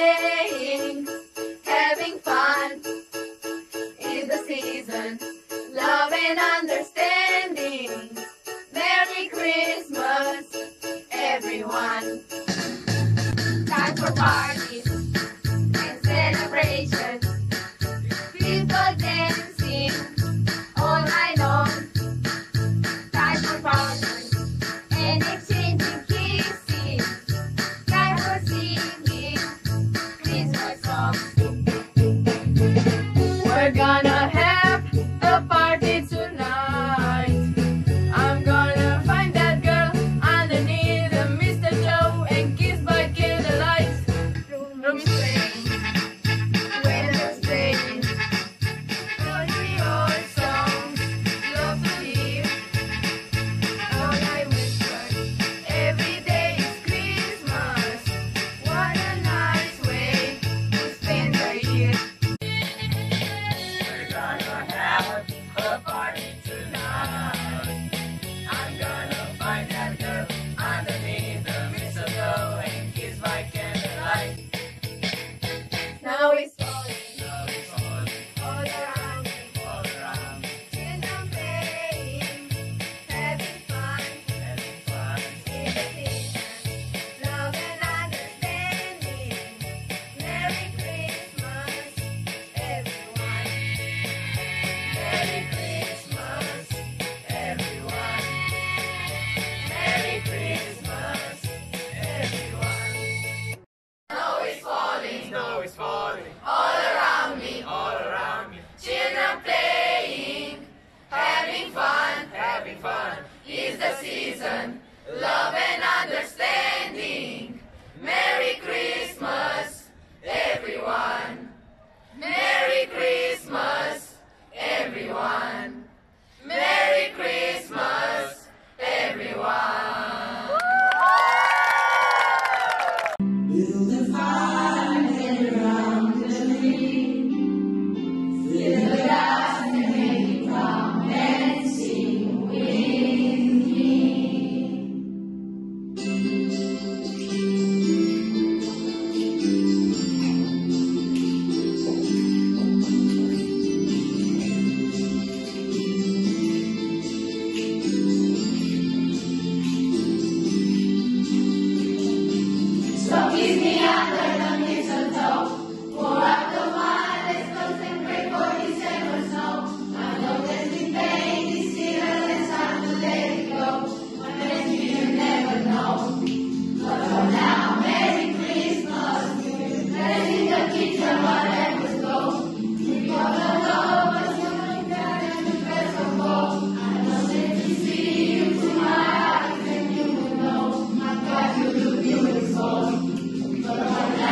playing, having fun. It's the season, love and understanding. Merry Christmas, everyone. Time for parties and celebrations. People dancing all night long. Time for parties and exchanging kisses. Time for singing Christmas songs. We're gonna have a party tonight. I'm gonna find that girl underneath the mistletoe and kiss by candlelight. Room is playing, weather's playing, country old songs, love to hear. All I whisper, every day is Christmas. What a nice way to spend the year. We're gonna have a party tonight. I'm gonna find that girl underneath the mistletoe and kiss by candlelight. Now it's falling all around me. Children playing, having fun. In the season, love and understanding. Merry Christmas, everyone. Merry Christmas, everyone. Merry Christmas, everyone. Snow is falling all around me. Children playing, having fun. It's the season, love and understanding. Merry Christmas, everyone. Merry Christmas, everyone. Merry Christmas, everyone. Build a fire around the tree. Fill the glass and make it come and sing with me. So kiss me under the mistletoe. Pour out the wine, let's toast and pray for December snow. I know there's been pain this year, and it's time to let it go. But next year you never know. But for now, Merry Christmas. Let's in the kitchen, whatever's go. We got the love, but you look at and the best of all. I know that you see you to my eyes, and you will know. My God, you look beautiful. But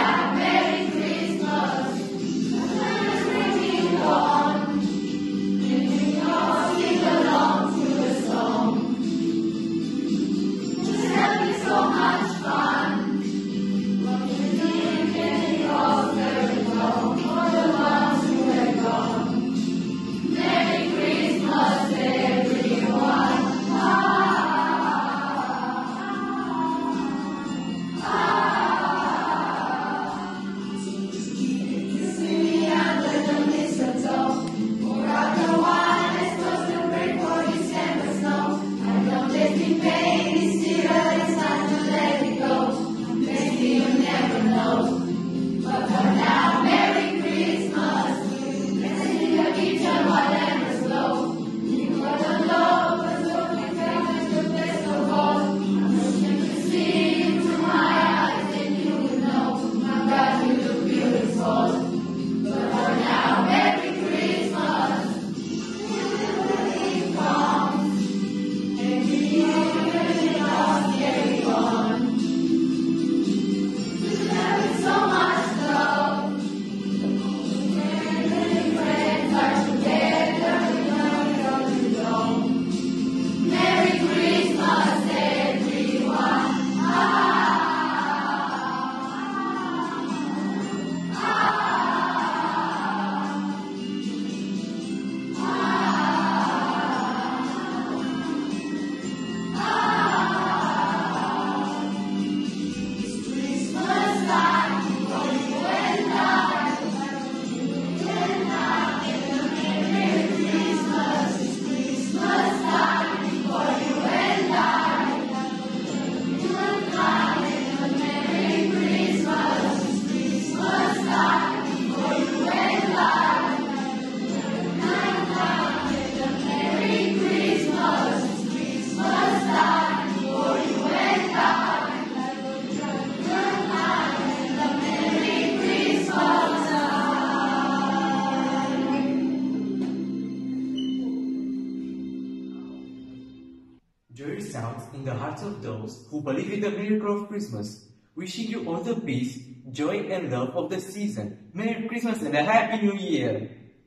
sounds in the hearts of those who believe in the miracle of Christmas. Wishing you all the peace, joy, and love of the season. Merry Christmas and a Happy New Year!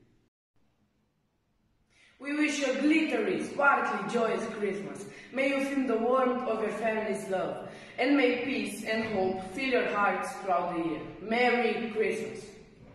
We wish you a glittery, sparkly, joyous Christmas. May you feel the warmth of your family's love, and may peace and hope fill your hearts throughout the year. Merry Christmas!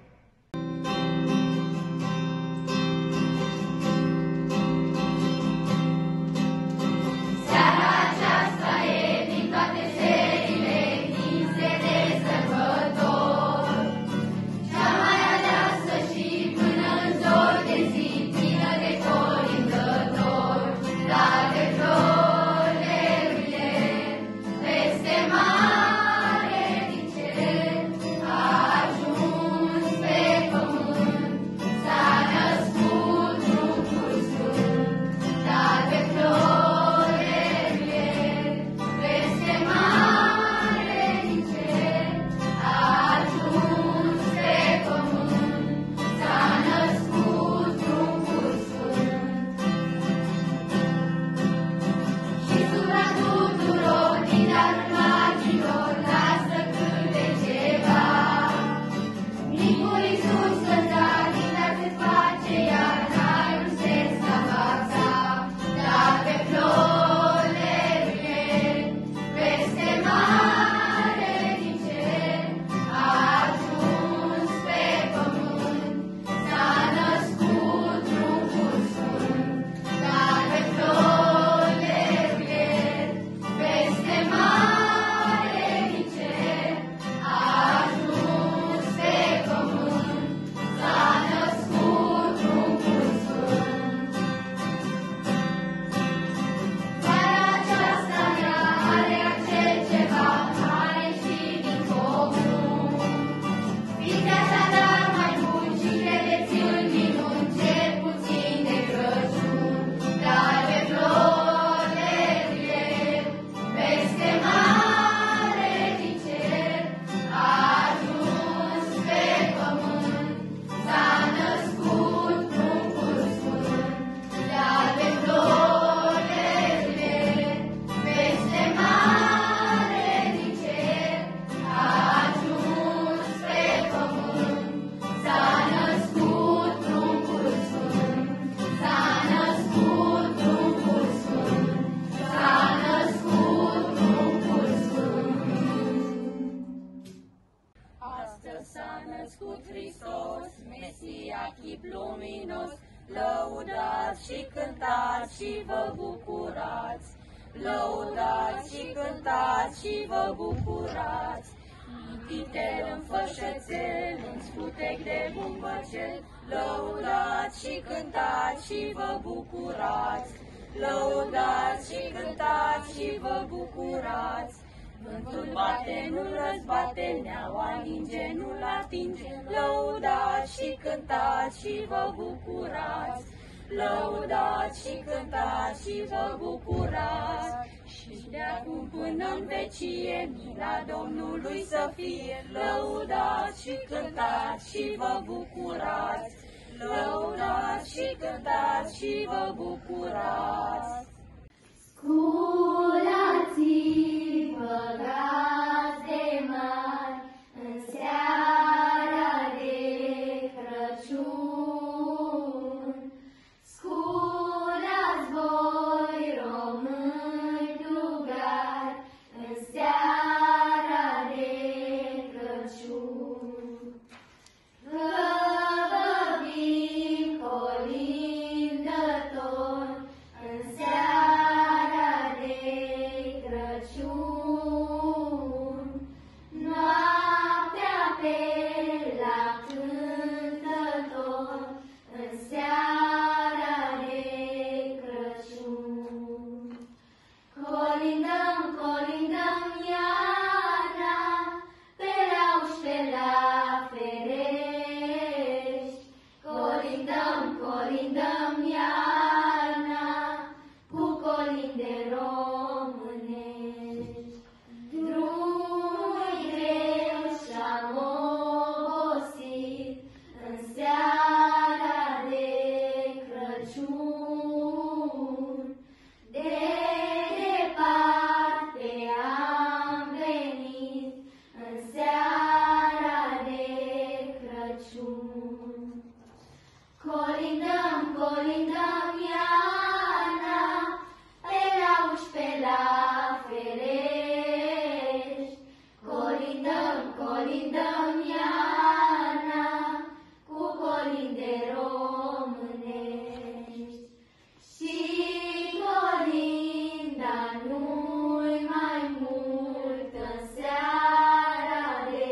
S-a născut Hristos, Mesia chip luminos, lăudați și cântați și vă bucurați, lăudați și cântați și vă bucurați. Titel în fășățel, în scutec de bumbăcel, lăudați și cântați și vă bucurați, lăudați și cântați și vă bucurați. Vântul bate, nu răzbate, neaua ninge, nu-l atinge, lăudați și cântați și vă bucurați, lăudați și cântați și vă bucurați. Și de acum până în vecie, mila Domnului să fie, lăudați și cântați și vă bucurați, lăudați și cântați și vă bucurați. Sculați-vă, gazde mari, în seara de Crăciun. Sculați voi, români dugari, în seara de Crăciun. Că vă vin colindători, în seara de Crăciun. Colindăm, colindăm iarna, pe la uși, pe la ferești. Colindăm, colindăm iarna, cu colinde românești. Și colinda nu-i mai mult în seara de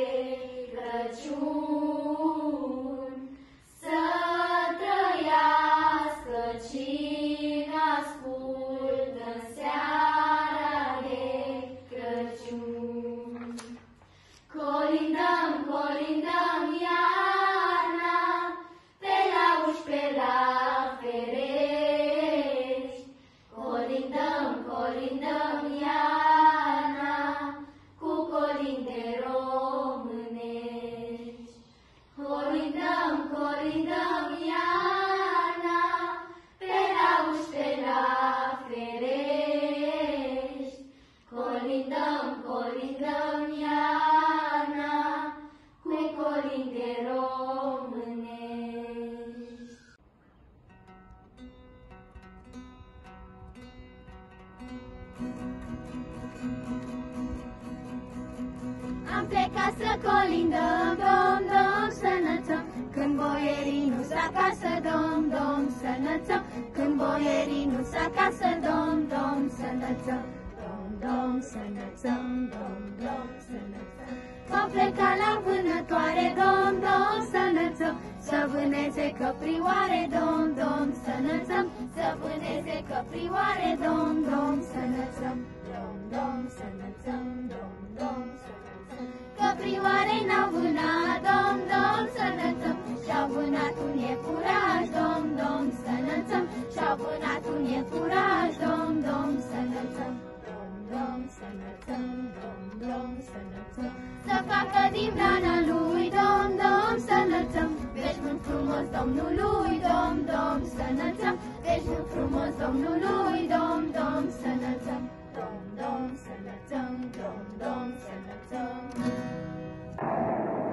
Crăciun. Să trăiască cine ascultă în seara de Crăciun. Colindăm, colindăm iarna, pe la uși, pe la ferești. Colindăm, colindăm iarna, cu colinde românești. Colindăm, colindăm iarna, pe la uși, pe la ferești. Colindăm, colindăm iarna, cu colinde românești. Am plecat să colindăm, dom, dom, să înălțăm. Când boierii nu-s acasă, dom, dom, să înălțăm. Când boierii nu-s acasă, dom, dom, să înălțăm. Dom, dom, să înălțăm, dom, dom, să înălțăm. Vom pleca la vânătoare, dom, dom, să înălțăm. Să vâneze căprioare, dom, dom, să înălțăm. Să vâneze căprioare, dom, dom, să înălțăm. Dom, dom, să înălțăm, dom, dom, să înălțăm. Căprioare n-au vânat, dom, dom, să înălțăm. Și-au vânat un iepuraș, dom, dom, să înălțăm. Și-au vânat un iepuraș, dom, dom, să înălțăm. Dom, dom, să înălțăm, dom, dom, să înălțăm. Să facă din blana lui, dom, dom, să înălțăm. Veșmânt frumos Domnului, dom, dom, să înălțăm. Veșmânt frumos Domnului, dom, dom, să înălțăm. Dom, dom, să înălțăm, dom, dom, să înălțăm.